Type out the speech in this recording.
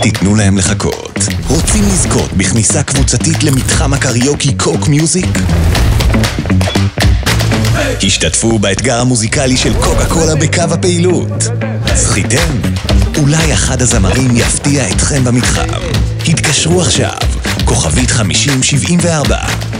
תיתנו להם לחכות. רוצים לזכות בכניסה קבוצתית למתחם הקריוקי קוק מיוזיק? השתתפו באתגר המוזיקלי של קוקה קולה בקו הפעילות. זכיתם? אולי אחד הזמרים יפתיע אתכם במתחם. התקשרו עכשיו, כוכבית 5074.